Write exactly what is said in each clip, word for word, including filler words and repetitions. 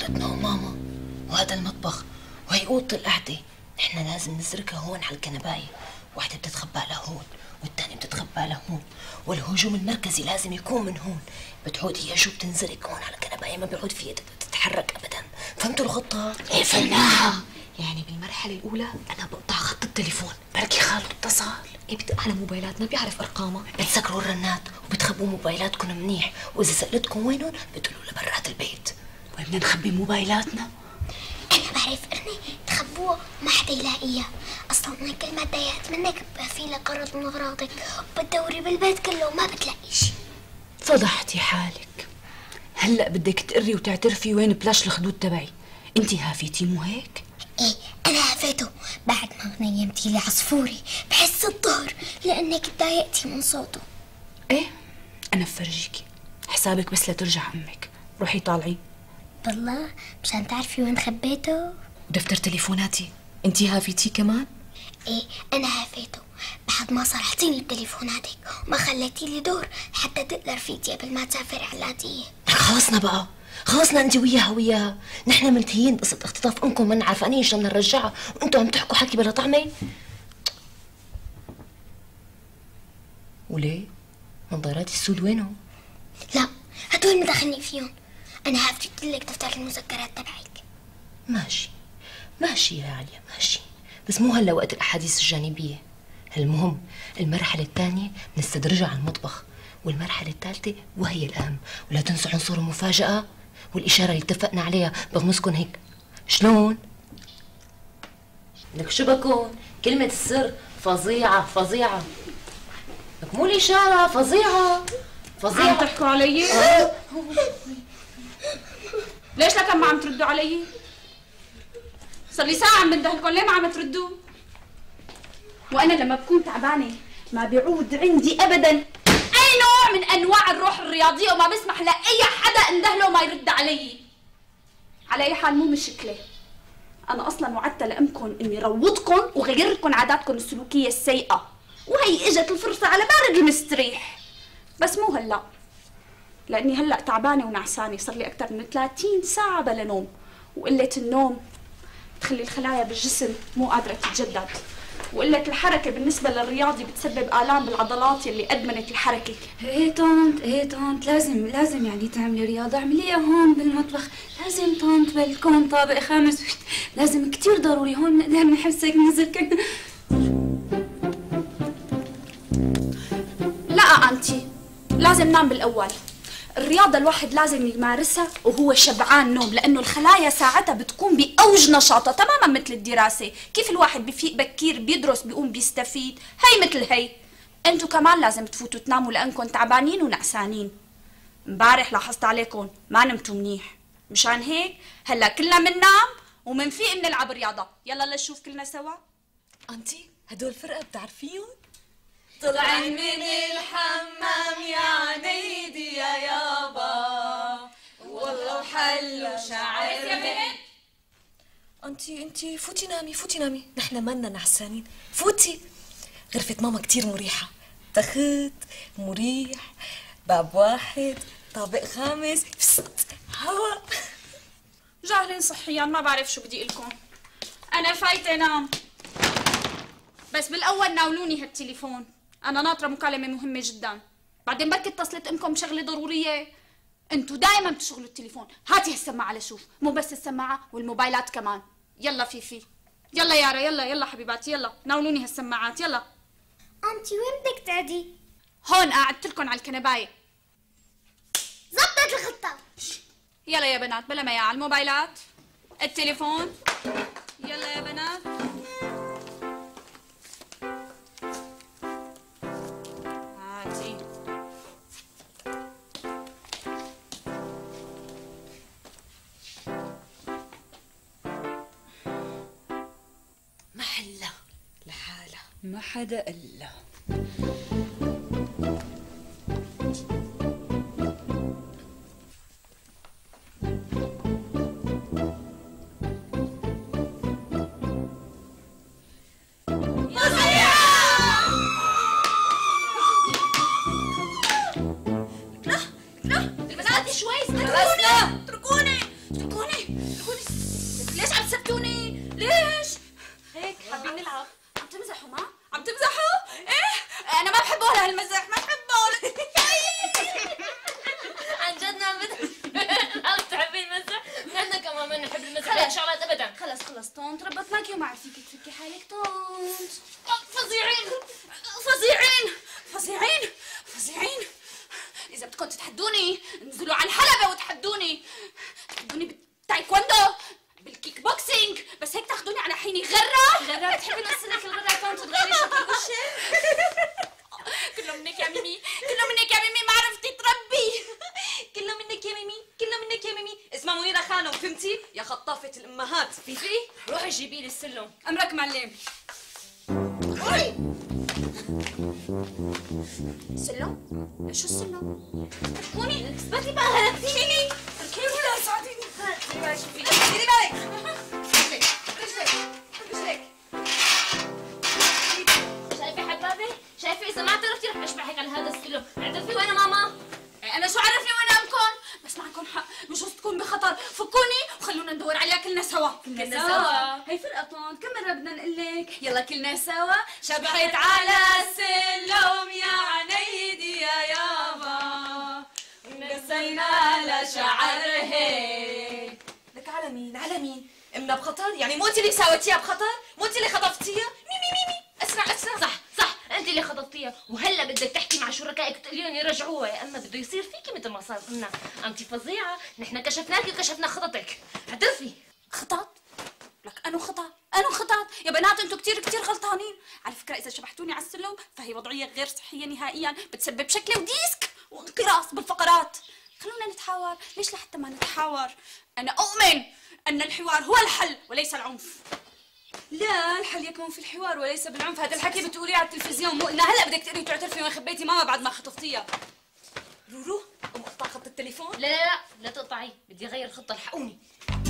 اوضتنا وماما وهذا المطبخ وهي اوضه القعده. نحن لازم نزرقها هون على الكنبايه، واحده بتتخبى لهون والثانيه بتتخبى لهون، والهجوم المركزي لازم يكون من هون. بتعود هي شو بتنزرق هون على الكنبايه، ما بيعود فيها تتحرك ابدا. فهمتوا الخطه؟ ايه فهمناها. يعني بالمرحله الاولى انا بقطع خط التليفون، بركي خالد اتصل. ايه بدق على موبايلاتنا بيعرف ارقامها. بتسكروا الرنات وبتخبوا موبايلاتكم منيح، واذا سالتكم وينهم بتقولوا لبرات البيت. وين بدنا نخبي موبايلاتنا؟ انا بعرف اني تخبوها ما حدا يلاقيها. اصلا انا كل ما تضايقت منك في لك غرض من اغراضك وبتدوري بالبيت كله وما بتلاقي شيء. فضحتي حالك. هلا بدك تقري وتعترفي وين بلاش الخدود تبعي. انتي هافيتي مو هيك؟ ايه انا هافته بعد ما نيمتي لي عصفوري بحس الظهر لانك تضايقتي من صوته. ايه انا بفرجيكي حسابك بس لترجع امك. روحي طالعي. بالله مشان تعرفي وين خبيته. ودفتر تليفوناتي انتي هافيتي كمان؟ ايه انا هافيته بعد ما صرحتيني بتليفوناتك وما خليتي لي دور حتى تقدر فيكي قبل ما تسافر علاتيه. خلصنا بقى، خلصنا انت وياها وياها. نحن منتهيين قصة اختطاف امكم، من عارفانين ايش بدنا نرجعها وانتم عم تحكوا حكي بلا طعمه. وليه؟ نظارات السود وينهم؟ لا هدول مدخلني فيهم. انا هافيت لك دفتر المذكرات تبعك. ماشي ماشي يا عليا ماشي، بس مو هلا وقت الاحاديث الجانبيه. المهم المرحله الثانيه بنستدرجها على المطبخ، والمرحله الثالثه وهي الاهم. ولا تنسوا عنصر المفاجاه والاشاره اللي اتفقنا عليها. بغمزكم هيك. شلون؟ لك شو بكون؟ كلمه السر فظيعه فظيعه. لك مو الاشاره فظيعه فظيعه. عم تحكوا علي؟ آه. ليش لكن ما عم تردوا علي؟ صار لي ساعة عم بندهلكم، ليه ما عم تردوا؟ وأنا لما بكون تعبانة ما بيعود عندي أبداً أي نوع من أنواع الروح الرياضية، وما بسمح لأي حدا اندهله وما يرد علي. على أي حال مو مشكلة، أنا أصلاً وعدت لأمكم إني روضكم وغير لكم عاداتكم السلوكية السيئة، وهي إجت الفرصة على بارد المستريح. بس مو هلأ، لأني هلأ تعبانة ونعسانة، صار لي أكثر من ثلاثين ساعة بلا نوم، وقلة النوم تخلي الخلايا بالجسم مو قادرة تتجدد، وقلة الحركة بالنسبة للرياضي بتسبب آلام بالعضلات يلي أدمنت الحركة. ايه طنط ايه طنط لازم لازم يعني تعملي رياضة، اعمليها هون بالمطبخ. لازم طنط بلكون طابق خامس، لازم كتير ضروري هون نقدر نحسك نزك. لا أنتي لازم نام بالأول. الرياضة الواحد لازم يمارسها وهو شبعان نوم، لأنه الخلايا ساعتها بتكون بأوج نشاطها تماما مثل الدراسة. كيف الواحد بفيق بكير بيدرس بيقوم بيستفيد، هي مثل هي. انتو كمان لازم تفوتوا تناموا لأنكم تعبانين ونعسانين. امبارح لاحظت عليكم ما نمتوا منيح، مشان هيك هلا كلنا مننام ومنفيق بنلعب رياضة. يلا لنشوف كلنا سوا. انتي هدول فرقة بتعرفيهم؟ طلعي من الحمام يا عنيدي يا يابا، والله وحلو شعر. انتي انتي فوتي نامي فوتي نامي، نحن مالنا نعسانين. فوتي. غرفة ماما كتير مريحة، تخت مريح، باب واحد، طابق خامس، هوا. جاهلين صحيا، ما بعرف شو بدي لكم. أنا فايتة نام، بس بالأول ناولوني هالتليفون، أنا ناطرة مكالمة مهمة جدا. بعدين بركي اتصلت أمكم بشغلة ضرورية. أنتوا دائما بتشغلوا التليفون. هاتي هالسماعة لشوف، مو بس السماعة والموبايلات كمان. يلا فيفي، يلا يارا، يلا يلا حبيباتي، يلا ناولوني هالسماعات يلا. انتي وين بدك تقعدي؟ هون قعدت لكم على الكنباية. زبطت الخطة. يلا يا بنات، بلا ما على الموبايلات، التليفون. يلا يا بنات. هاتي. محلة لحالها ما حدا قلها. شوي اتركوني اتركوني اتركوني طنط ربطناكي وما عرفتي تفكي حالك طنط. فظيعين فظيعين فظيعين فظيعين. إذا بدكم تتحدوني انزلوا على الحلبة وتحدوني، تحدوني بالتايكوندو بالكيك بوكسينج، بس هيك تاخذوني على حيني غرة غرة. بتحبي نوصلك الغرة طنط تغيري شكل وشك؟ كله منك يا ميمي، كله منك يا ميمي، ما عرفتي تربي. كله منك يا ميمي، كله منك يا ميمي. اسمها منيرة خانم، فهمتي؟ يا خطافة الأمهات. فيفي روحي جيبي لي السلم. أمرك معلم. سلم؟ شو السلم؟ تركوني اثبتي بقى، هلكتيني. تركيني ولا ساعديني. ديري بالك شوفي، ديري بالك. رجلك رجلك رجلك. شايفة حبابة؟ شايفة إذا ما اعترفتي رح أشبعك على هذا السلم، اعترفي وين ماما؟ أنا شو عرفني وين أمكن؟ بس معكم حق، بجوز تكون بخطر، فكوني وخلونا ندور عليها كلنا سوا. كلنا سوا؟ هي فرقة طنط، كم مرة بدنا نقول لك؟ يلا كلنا سوا. شبحت على السلم يا عنيدي يا يابا، نسينا لشعر هيك. لك على مين؟ على مين؟ امنا بخطر؟ يعني مو انت اللي ساويتيها بخطر؟ مو انت اللي خطفتيها؟ ميمي ميمي اسرع اسرع. صح صح، أنت اللي خطفتيها، وهلا بدك تحكي مع شركائك تقولين يرجعوها، يا أما بده يصير فيكي مثل ما صار لنا. أنت فظيعة، نحن كشفناكي وكشفنا خططك، اعترفي. خطط؟ لك أنو خطط؟ أنو خطط؟ يا بنات أنتوا كتير كتير غلطانين. على فكرة إذا شبحتوني على السلم فهي وضعية غير صحية نهائيا، بتسبب شكلة وديسك وانقراص بالفقرات. خلونا نتحاور، ليش لحتى ما نتحاور؟ أنا أؤمن أن الحوار هو الحل وليس العنف. لا، الحل يكمن في الحوار وليس بالعنف. هذا الحكي بتقوليه على التلفزيون، مو قلنا هلا بدك تقري وتعترفي وين خبيتي ماما بعد ما خطفتيها. رورو قوم اقطع خط التليفون. لا لا لا لا تقطعي، بدي أغير الخطة، الحقوني.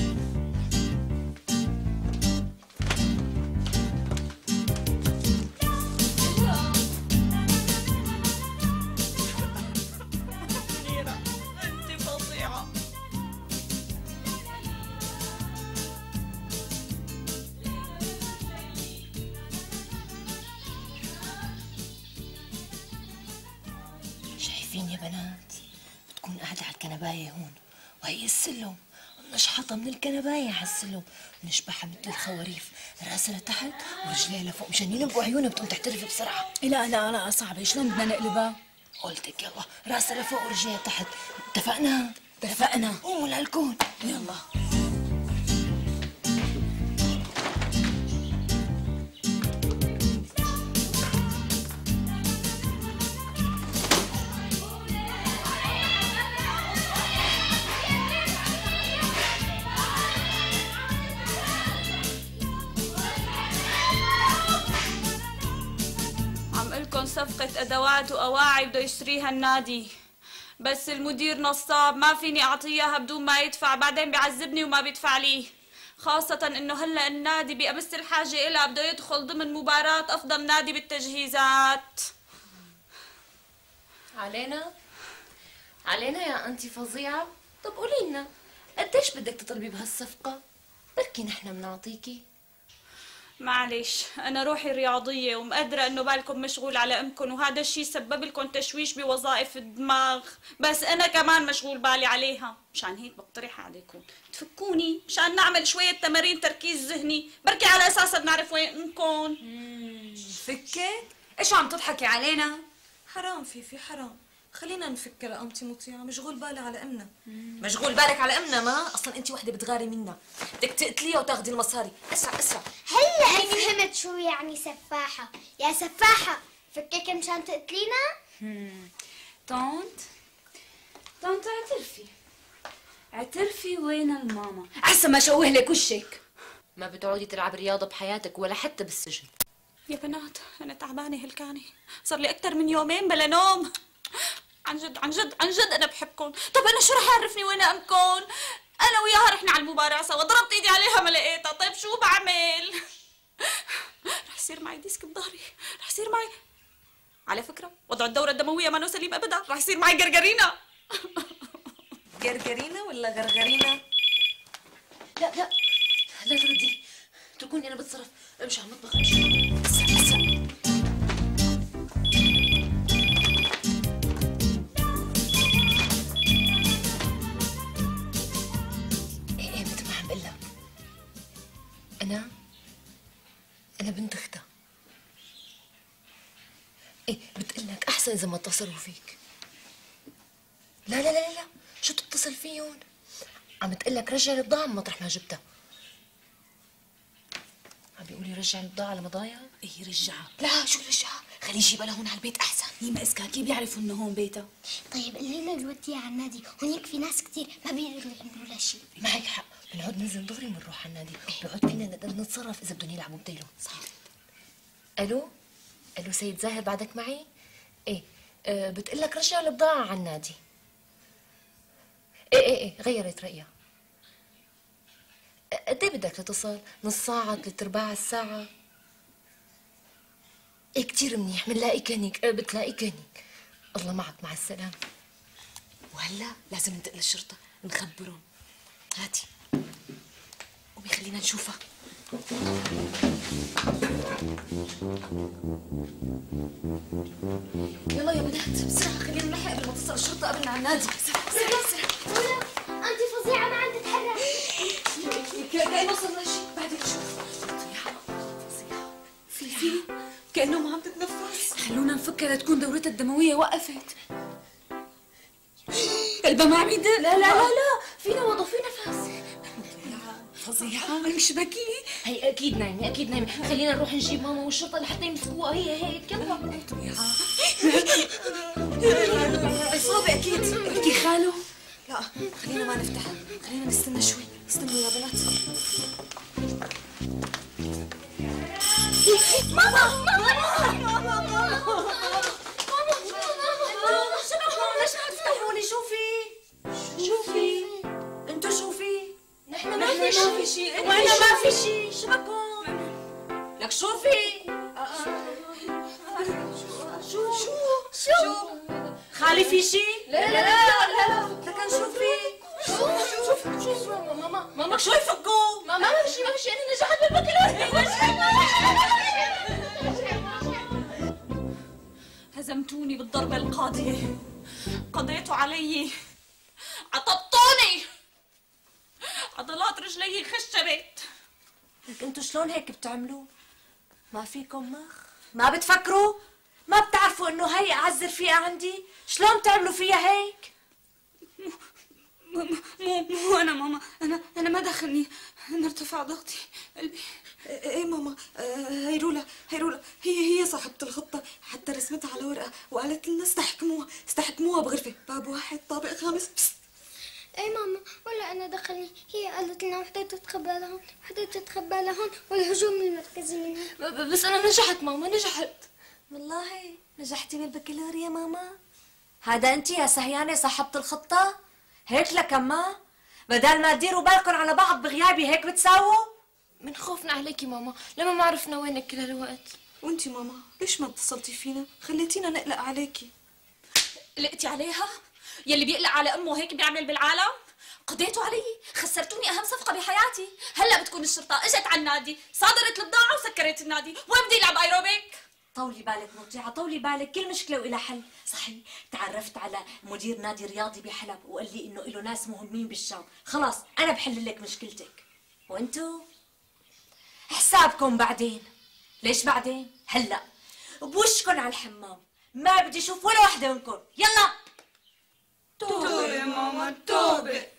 شايفين يا بنات؟ بتكون قاعدة على الكنباية هون، وهي السلم نشحطها من الكنباية على السلم، نشبحها مثل الخواريف، راسها لتحت ورجليها لفوق مشان يلمقوا عيونها، بتقوم تحترف بسرعة. لا لا لا صعبة، شلون بدنا نقلبها؟ قلتك يلا، راسها لفوق ورجليها تحت. اتفقنا؟ اتفقنا. قوموا للكون يلا. صفقة أدوات وأواعي بده يشتريها النادي، بس المدير نصاب، ما فيني أعطيها بدون ما يدفع، بعدين بيعذبني وما بيدفع لي، خاصة إنه هلا النادي بأمس الحاجة إلها بده يدخل ضمن مباراة أفضل نادي بالتجهيزات. علينا؟ علينا يا أنتي فظيعة؟ طب قولي لنا قديش بدك تطلبي بهالصفقة؟ بركي نحن بنعطيكي. معلش أنا روحي رياضية ومقدرة إنه بالكم مشغول على أمكم، وهذا الشيء سبب لكم تشويش بوظائف الدماغ، بس أنا كمان مشغول بالي عليها، مشان هيك بقترح عليكم تفكوني مشان نعمل شوية تمارين تركيز ذهني، بركي على أساسها بنعرف وين أمكم. فكك؟ إيش عم تضحكي علينا؟ حرام فيفي حرام، خلينا نفكر. أنتي مطيعة، مشغول بالي على أمنا. مشغول بالك على أمنا؟ ما أصلا أنتي وحدة بتغاري منا، بدك تقتليها وتاخذي المصاري. أسرع أسرع. هلا فهمت شو يعني سفاحة. يا سفاحة فكك مشان تقتلينا. طنط طنط اعترفي اعترفي وين الماما؟ أحسن ما شوه لك وشك. ما بتقعدي تلعب رياضة بحياتك ولا حتى بالسجن. يا بنات أنا تعبانة هلكانة، صار لي أكثر من يومين بلا نوم. عن جد عن جد عن جد أنا بحبكم. طب أنا شو رح يعرفني وين أمكم؟ أنا وياها رحنا على المباراة سوا، ضربت إيدي عليها ما لقيتها، طيب شو بعمل؟ رح يصير معي ديسك بظهري، رح يصير معي، على فكرة وضع الدورة الدموية ما سليم أبدا، رح يصير معي قرقرينا. قرقرينا ولا غرغرينا؟ لا لا لا تردي، اتركوني أنا بتصرف، امشي على المطبخ امشي. اسرع اسرع. انا انا بنت اختها. ايه بتقلك احسن اذا ما اتصلوا فيك. لا لا لا لا شو تتصل فيهم؟ عم تقلك رجع البضاعة من مطرح ما جبتها. عم بيقولي رجع البضاعة على مضايا؟ ايه رجعها. لا شو رجعها؟ خليه يجيبها لهون على البيت احسن. هي ما اسكا كيف بيعرفوا انه هون بيتها؟ طيب الليلة اللي وديها على النادي هونيك في ناس كتير ما بيقدروا يعملوا لها شيء. معك حق، بنعود ننزل دغري وبنروح على النادي، بيقعد فينا نقدر نتصرف اذا بدهم يلعبوا بديلهم. صح. الو؟ الو سيد زاهر بعدك معي؟ ايه أه بتقلك رجع البضاعة على النادي. ايه ايه ايه غيرت رأيها. قد ايه بدك تتصل؟ نص ساعة، ثلاث ارباع الساعة؟ ايه كتير منيح، بنلاقيك هنيك، اه بتلاقيك هنيك. الله معك، مع السلامة. وهلا لازم ننتقل للشرطة نخبرهم. هاتي قومي خلينا نشوفها. يلا يا بنات بسرعة خلينا نلحق قبل ما توصل الشرطة قبل على النادي. بسرعة بسرعة. ولا انت فظيعة ما عم تتحرك. كأنه وصلنا شيء بعدين نشوف. فظيعة فظيعة. في في كأنه ما عم تتنفس. خلونا نفكر تكون دورتها الدموية وقفت. قلبها ما عم يدق. لا لا لا لا فينا وضع في نفس. فظيعة مش بكي. هي اكيد نايمة، اكيد نايمة. خلينا نروح نجيب ماما والشرطة لحتى يمسكوها. هي هيك يلا. عصابة اكيد. بكي خاله. لا خلينا ما نفتح، خلينا نستنى شوي. استنوا يا بنات. ماما ماما ليش ما تفتحوا لي؟ شوفي شوفي انتو شوفي. نحن ما في شيء. ما في شيء. وانا ما في شيء. شو بكون؟ لك شوفي. شو شو شو خالي في شيء؟ لا لا لا لا لكن شوفي. شو شو شو ماما ماما شو يفكوا؟ ماما ما في شيء ما في شيء. انا نجحت بالبكالوريا. هزمتوني بالضربة القاضية، قضيتوا علي، عطبتوني، عضلات رجلي خشبت. انتوا شلون هيك بتعملوا؟ ما فيكم مخ؟ ما بتفكروا؟ ما بتعرفوا انه هي اعز رفيقة عندي؟ شلون بتعملوا فيها هيك؟ مو مو مو انا ماما، انا انا ما دخلني، انا ارتفع ضغطي قلبي. ايه ماما، هيرولا هيرولا هي هي صاحبة الخطة، حتى رسمتها على ورقة وقالت لنا استحكموها استحكموها بغرفة باب واحد طابق خامس. بس اي ماما ولا انا دخلني. هي قالت لنا وحدة تتخبى لهون وحدة تتخبى لهون والهجوم المركزي منها. بس انا نجحت ماما، نجحت والله. نجحتي بالبكالوريا ماما؟ هذا انت يا سهيانة صاحبة الخطة؟ هيك لكما؟ بدل ما تديروا بالكم على بعض بغيابي هيك بتساووا؟ من خوفنا عليكي ماما لما ما عرفنا وينك كل هالوقت. وانتي ماما ليش ما اتصلتي فينا؟ خليتينا نقلق عليكي. قلقتي عليها؟ يلي بيقلق على امه هيك بيعمل بالعالم؟ قضيتوا علي، خسرتوني اهم صفقة بحياتي. هلا بتكون الشرطة اجت على النادي، صادرت البضاعة وسكرت النادي، وين بدي العب ايروبيك؟ طولي بالك مطيعة، طولي بالك، كل مشكلة وإلها حل. صحيح تعرفت على مدير نادي رياضي بحلب وقال لي انه له ناس مهمين بالشام، خلاص انا بحل لك مشكلتك. وانتو حسابكم بعدين. ليش بعدين؟ هلا بوشكن على الحمام، ما بدي اشوف ولا وحده منكم. يلا توبة ماما توبة.